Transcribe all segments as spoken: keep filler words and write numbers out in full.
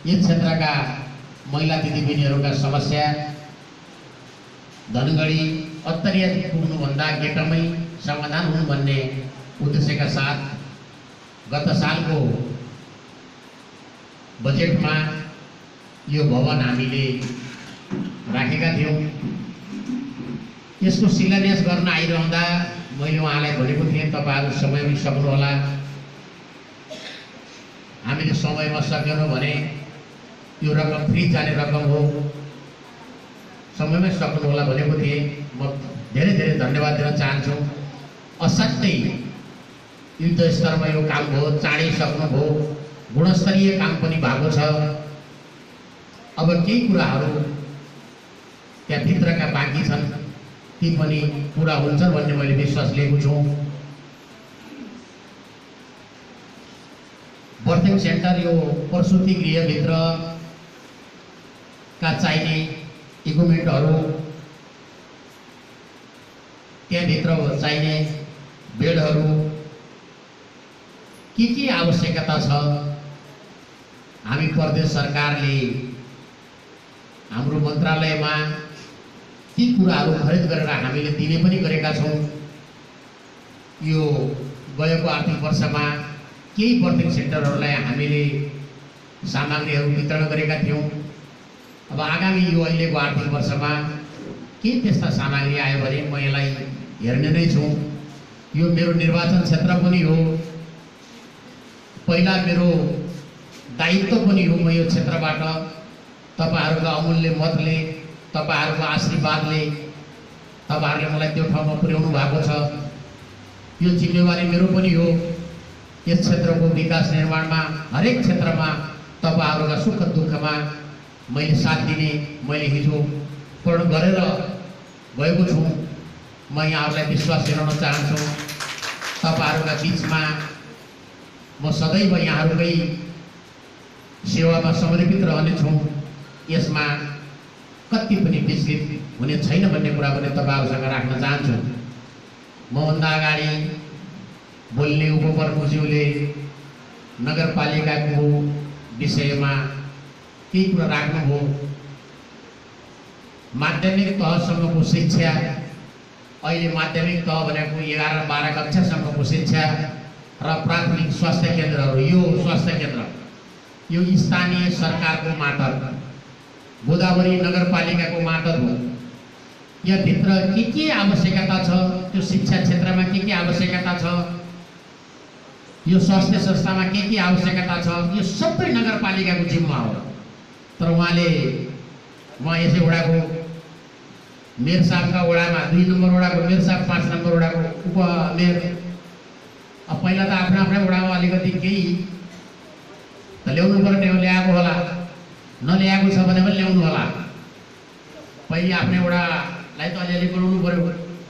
यस क्षेत्रका महिला दिदीबहिनीहरूका समस्या धनगढी अत्तरिया पुग्नुभन्दा गेटमै समाधान हुन् भन्ने उद्देश्यका साथ गत सालको बजेटमा यो भवन हामीले राखेका थियौँ। यसको शिलान्यास गर्न आइरहँदा मैले उहाँलाई भनेको थिएँ, तपाईँहरू समयमै सक्नुहोला। हामीले समयमा सकेनौँ भने यो रकम फ्री जाने रकम हो, समयमै सक्नुहोला भनेको थिएँ। म धेरै धेरै धन्यवाद दिन चाहन्छु। असाध्यै युद्ध स्तरमा यो काम भयो, चाँडै सक्नुभयो, गुणस्तरीय काम पनि भएको छ। अब केही कुराहरू त्यहाँभित्रका बाँकी छन्, ती पनि पुरा हुन्छन् भन्ने मैले विश्वास लिएको छु। बर्थिङ सेन्टर यो प्रसुति गृहभित्र का चाहिने इक्विपमेन्टहरू, त्यहाँभित्र चाहिने बेडहरू, के के आवश्यकता छ, हामी प्रदेश सरकारले हाम्रो मन्त्रालयमा ती कुराहरू खरिद गरेर हामीले दिने पनि गरेका छौँ। यो गएको आर्थिक वर्षमा केही बर्थिङ सेन्टरहरूलाई हामीले सामग्रीहरू वितरण गरेका थियौँ। अब आगामी यो अहिलेको आर्थिक वर्षमा केही त्यस्ता सामग्री आयो भने म यसलाई हेर्ने नै छु। यो मेरो निर्वाचन क्षेत्र पनि हो, पहिला मेरो दायित्व पनि हो। म यो क्षेत्रबाट तपाईहरूको अमूल्य मतले, तपाईहरूको आशीर्वादले तपाईहरूले मलाई त्यो ठाउँमा पुर्याउनु भएको छ। यो जिम्मेवारी मेरो पनि हो। यस क्षेत्रको विकास निर्माणमा, हरेक क्षेत्रमा तपाईहरूका सुख दुःखमा मैले साथ दिने, मैले हिजो पूर्ण गरेर गएको छु। म यहाँहरूलाई विश्वास दिलाउन चाहन्छु, तपाईहरूका बिचमा म सदैव यहाँहरूकै सेवामा समर्पित रहनेछु। यसमा कति पनि विचलित हुने छैन भन्ने कुरा पनि तपाईहरूसँग राख्न चाहन्छु। मभन्दा अगाडि बोल्ने उपप्रमुखज्यूले नगरपालिकाको विषयमा केही कुरा राख्नुभयो। माध्यमिक तहसम्मको शिक्षा, अहिले माध्यमिक तह भनेको एघार बाह्र कक्षासम्मको शिक्षा र प्राथमिक स्वास्थ्य केन्द्रहरू, यो स्वास्थ्य केन्द्र यो स्थानीय सरकारको मातहत, गोदावरी नगरपालिकाको मातहत हो। यहाँभित्र के के आवश्यकता छ, त्यो शिक्षा क्षेत्रमा के के आवश्यकता छ, यो स्वास्थ्य संस्थामा के के आवश्यकता छ, यो सबै नगरपालिकाको जिम्मा हो। तर उहाँले उहाँ यसै वडाको मेयर साहबका वडामा, दुई नम्बर वडाको मेयर साहब, पाँच नम्बर वडाको उपमेयर, अब पहिला त आफ्नो आफ्नै वडामा अलिकति केही त ल्याउनु पर्ने हो, ल्याएको होला, नल्याएको छ भने पनि ल्याउनु होला। पहिले आफ्नै वडालाई त अलिअलि बनाउनु पर्यो।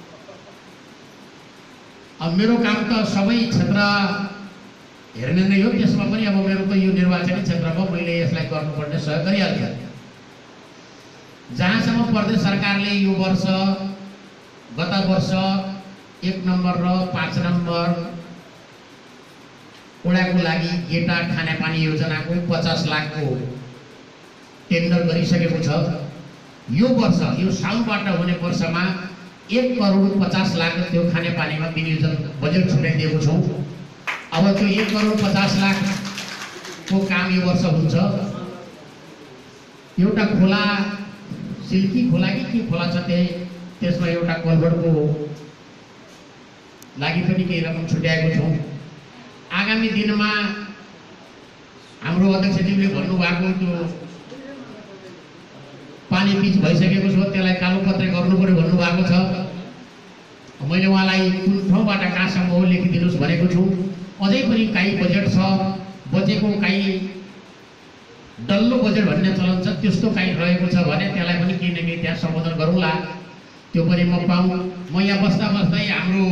अब मेरो काम त सबै क्षेत्र हेर्ने नै हो, त्यसमा पनि अब मेरो त यो निर्वाचनी क्षेत्रमा मैले यसलाई गर्नुपर्ने सहयोग गरिहाल्छु। जहाँसम्म प्रदेश सरकारले यो वर्ष, गत वर्ष एक नम्बर र पाँच नम्बर वडाको लागि गेटा खानेपानी योजनाको पचास लाखको टेन्डर गरिसकेको छ। यो वर्ष, यो सालबाट हुने वर्षमा एक करोड पचास लाख त्यो खानेपानीमा विनियोजन बजेट छुट्याइदिएको छौँ। अब त्यो एक करोड पचास लाखको काम यो वर्ष हुन्छ। एउटा खोला, सिल्की खोला कि के खोला छ, त्यही त्यसमा एउटा कलभरको लागि पनि केही रकम छुट्याएको छौँ। आगामी दिनमा हाम्रो अध्यक्षज्यूले भन्नुभएको त्यो पानी पिच भइसकेको छ, त्यसलाई कालोपत्रे गर्नु पर्यो भन्नुभएको छ। मैले उहाँलाई कुन ठाउँबाट कहाँसम्म हो लेखिदिनुहोस् भनेको छु। अझै पनि काहीँ बजेट छ, बचेको काहीँ डल्लो बजेट भन्ने चलन छ, त्यस्तो काहीँ रहेको छ भने त्यसलाई पनि केही न केही त्यहाँ सम्बोधन गरौँला। त्यो पनि म पाऊँ। म यहाँ बस्दा बस्दै हाम्रो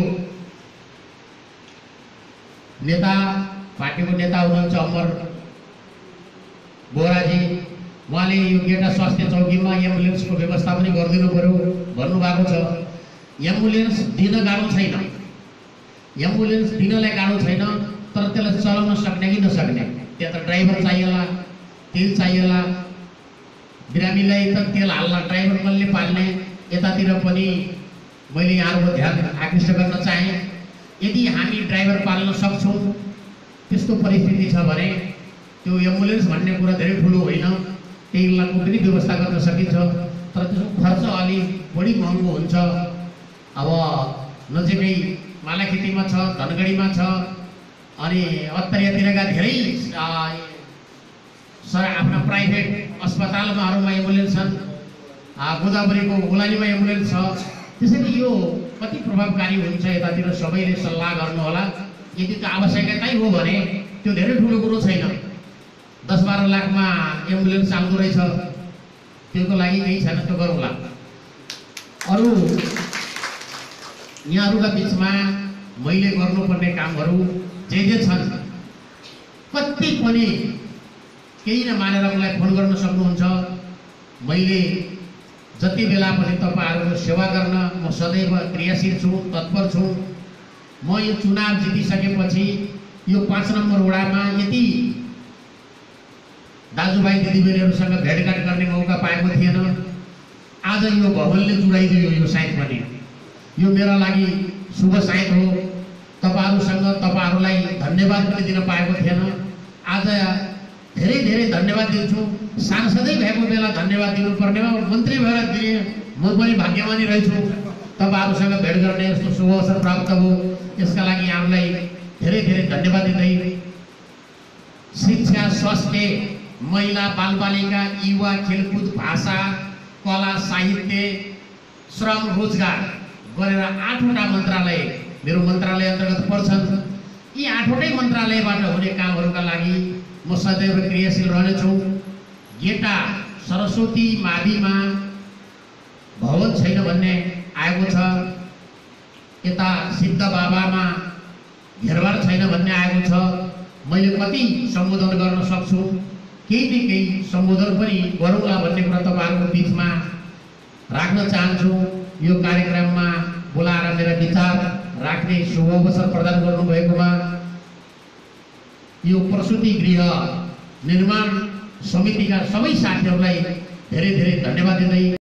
नेता, पार्टीको नेता हुनुहुन्छ अमर बोराजी, उहाँले यो गेटा स्वास्थ्य चौकीमा एम्बुलेन्सको व्यवस्था पनि गरिदिनु पर्यो भन्नुभएको छ। एम्बुलेन्स दिन गाह्रो छैन, एम्बुलेन्स दिनलाई गाह्रो छैन, तर त्यसलाई चलाउन सक्ने कि नसक्ने, त्यहाँ त ड्राइभर चाहिएला, तेल चाहिएला, बिरामीलाई त तेल हाल्न ड्राइभर कसले पाल्ने, यतातिर पनि मैले यहाँहरूको ध्यान आकृष्ट गर्न चाहेँ। यदि हामी ड्राइभर पाल्न सक्छौँ, त्यस्तो परिस्थिति छ भने त्यो एम्बुलेन्स भन्ने कुरा धेरै ठुलो होइन, तेलको पनि व्यवस्था गर्न सकिन्छ, तर त्यसको खर्च अलिक बढी महँगो हुन्छ। अब नजिकै मालाखेतीमा छ, धनगढीमा छ, अनि अत्तरियातिरका धेरै सर आफ्ना प्राइभेट अस्पतालमाहरूमा एम्बुलेन्स छन्, गोदावरीको ओलानीमा एम्बुलेन्स छ। त्यसैले यो कति प्रभावकारी हुन्छ यतातिर सबैले सल्लाह गर्नुहोला। यदि त्यो आवश्यकतै हो भने त्यो धेरै ठुलो कुरो छैन, दस बाह्र लाखमा एम्बुलेन्स चाल्दो रहेछ, त्यसको लागि केही छैन, त्यो गरौँला। अरू यहाँहरूका बिचमा मैले गर्नुपर्ने कामहरू जे जे छन्, कति पनि केही नमानेर मलाई फोन गर्न सक्नुहुन्छ। मैले जति बेला पनि तपाईँहरूको सेवा गर्न म सदैव क्रियाशील छु, तत्पर छु। म यो चुनाव जितिसकेपछि यो पाँच नम्बर वडामा यति दाजुभाइ दिदीबहिनीहरूसँग भेटघाट गर्ने मौका पाएको थिएन। आज यो भवनले जुडाइदियो यो साइत पनि, यो मेरा लागि शुभ साइत हो। तपाईँहरूसँग तपाईँहरूलाई धन्यवाद पनि दिन पाएको थिएन, आज धेरै धेरै धन्यवाद दिन्छु। सांसदै भएको बेला धन्यवाद दिनुपर्नेमा मन्त्री भएर दिए म पनि भाग्यमानी रहेछु। तपाईँहरूसँग भेट गर्ने यस्तो शुभ अवसर प्राप्त हो, यसका लागि यहाँहरूलाई धेरै धेरै धन्यवाद दिँदै शिक्षा, स्वास्थ्य, महिला बालबालिका, युवा, खेलकुद, भाषा, कला, साहित्य, श्रम, रोजगार गरेर आठवटा मन्त्रालय मेरो मन्त्रालय अन्तर्गत पर्छन्। यी आठवटै मन्त्रालयबाट हुने कामहरूका लागि म सदैव क्रियाशील रहनेछु। गेटा सरस्वती माविमा भवन छैन भन्ने आएको छ, यता सिद्ध बाबामा घेरबार छैन भन्ने आएको छ। मैले कति सम्बोधन गर्न सक्छु, केही न केही सम्बोधन पनि गरौँला भन्ने कुरा तपाईँहरूको बिचमा राख्न चाहन्छु। यो कार्यक्रममा बोलाएर मेरा विचार राख्ने शुभ अवसर प्रदान गर्नुभएकोमा यो प्रसूति गृह निर्माण समितिका सबै साथीहरूलाई धेरै धेरै धन्यवाद दिँदै